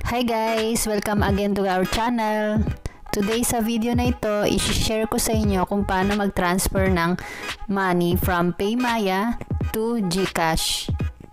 Hi guys! Welcome again to our channel. Today sa video na ito, i-share ko sa inyo kung paano mag-transfer ng money from PayMaya to GCash.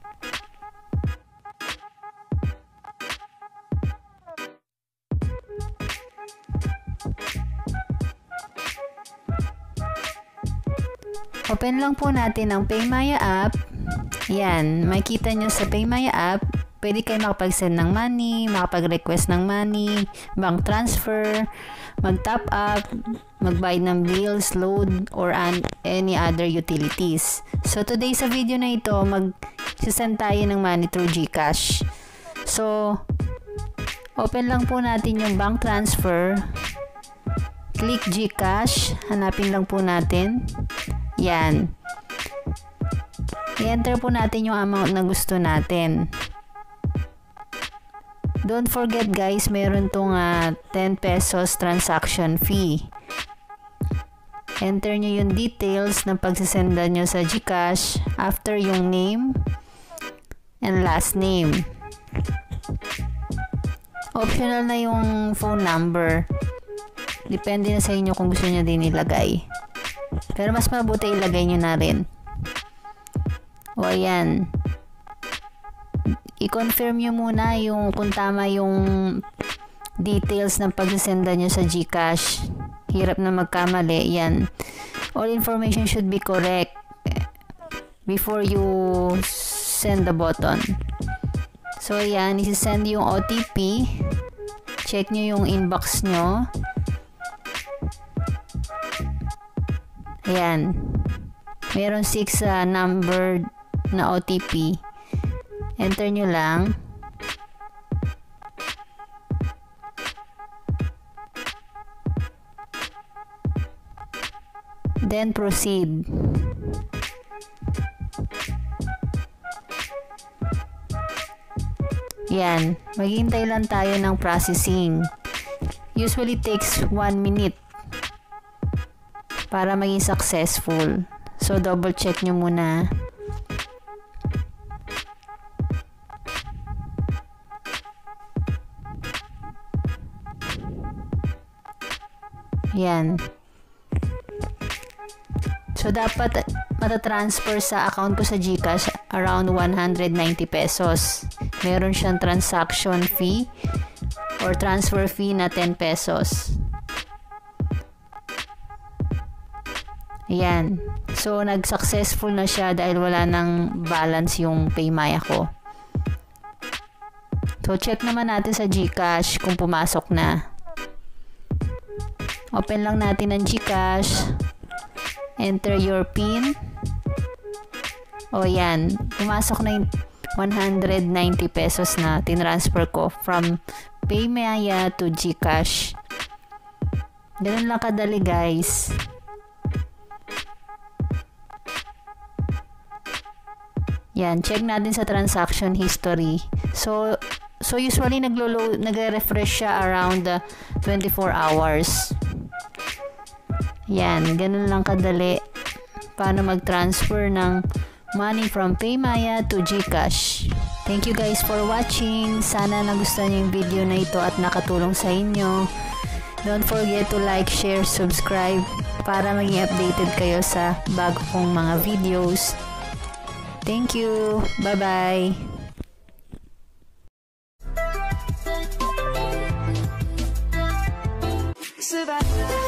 Open lang po natin ang PayMaya app. Yan, makikita nyo sa PayMaya app, pwede kayo makapag-send ng money, makapag-request ng money, bank transfer, mag-top up, mag-buy ng bills, load, or any other utilities. So today sa video na ito, mag-send tayo ng money through GCash. So, open lang po natin yung bank transfer. Click GCash, hanapin lang po natin. Yan. I-enter po natin yung amount na gusto natin. Don't forget guys, meron tong 10 pesos transaction fee. Enter nyo yung details ng pagsisenda nyo sa GCash after yung name and last name. Optional na yung phone number. Depende na sa inyo kung gusto nyo din ilagay. Pero mas mabuti ilagay nyo na rin. O ayan. I-confirm nyo muna yung kung tama yung details ng pagsisenda nyo sa GCash. Hirap na magkamali. Yan. All information should be correct before you send the button. So ayan, isi-send yung OTP. Check nyo yung inbox nyo. Ayan. Meron 6 number na OTP. Enter nyo lang. Then proceed. Yan. Maghintay lang tayo ng processing. Usually takes 1 minute para maging successful. So double check nyo muna. Yan. So dapat matatransfer sa account ko sa GCash around 190 pesos. Meron siyang transaction fee or transfer fee na 10 pesos. Ayan. So nag-successful na siya dahil wala nang balance yung PayMaya ko. So check naman natin sa GCash kung pumasok na. Open lang natin ang GCash. Enter your PIN. O yan. Pumasok na yung 190 pesos na tinransfer ko from PayMaya to GCash. Ganun lang kadali guys. Yan. Check natin sa transaction history. So usually nagre-refresh siya around 24 hours. Yan, ganun lang kadali paano mag-transfer ng money from PayMaya to GCash. Thank you guys for watching. Sana nagustuhan niyo yung video na ito at nakatulong sa inyo. Don't forget to like, share, subscribe para maging updated kayo sa bago kong mga videos. Thank you. Bye-bye.